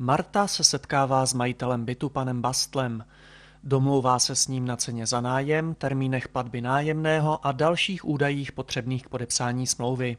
Marta se setkává s majitelem bytu panem Bastlem. Domlouvá se s ním na ceně za nájem, termínech platby nájemného a dalších údajích potřebných k podepsání smlouvy.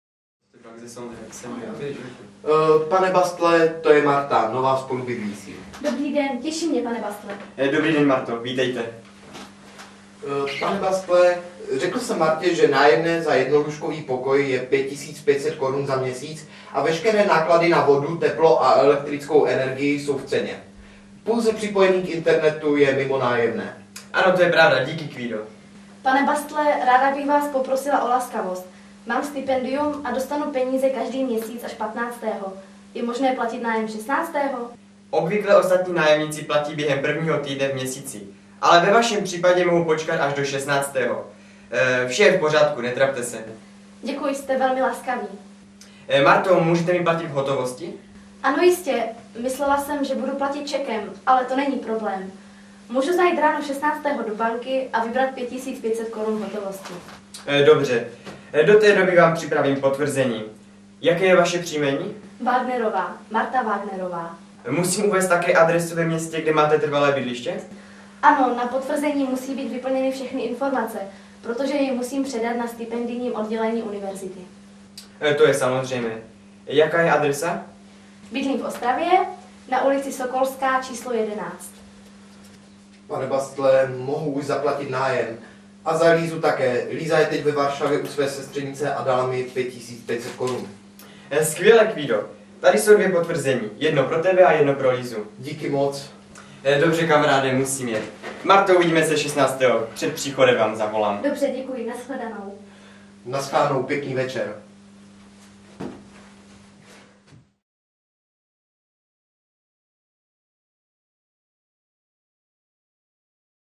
Pane Bastle, to je Marta, nová spolubydlící. Dobrý den, těší mě, pane Bastle. Dobrý den, Marto, vítejte. Pane Bastle, řekl jsem Martě, že nájemné za jednolůžkový pokoj je 5500 korun za měsíc a veškeré náklady na vodu, teplo a elektrickou energii jsou v ceně. Pouze připojení k internetu je mimo nájemné. Ano, to je pravda, díky, Kvído. Pane Bastle, ráda bych vás poprosila o laskavost. Mám stipendium a dostanu peníze každý měsíc až 15. Je možné platit nájem 16. Obvykle ostatní nájemníci platí během prvního týdne v měsíci, ale ve vašem případě mohu počkat až do 16. Vše je v pořádku, netrapte se. Děkuji, jste velmi laskavý. Marto, můžete mi platit v hotovosti? Ano, jistě. Myslela jsem, že budu platit čekem, ale to není problém. Můžu zajít ráno 16. do banky a vybrat 5500 korun hotovosti. Dobře. Do té doby vám připravím potvrzení. Jaké je vaše příjmení? Wagnerová. Marta Wagnerová. Musím uvést také adresu ve městě, kde máte trvalé bydliště? Ano, na potvrzení musí být vyplněny všechny informace, protože ji musím předat na stipendijním oddělení univerzity. To je samozřejmé. Jaká je adresa? Bydlím v Ostravě, na ulici Sokolská číslo 11. Pane Bastle, mohu už zaplatit nájem. A za Lízu také. Líza je teď ve Varšavě u své sestřenice a dala mi 5500 korun. Skvěle, Kvído. Tady jsou 2 potvrzení. Jedno pro tebe a jedno pro Lízu. Díky moc. Dobře, kamaráde, musím jet. Marto, uvidíme se 16. Před příchodem vám zavolám. Dobře, děkuji, nashledanou. Naschledanou, pěkný večer.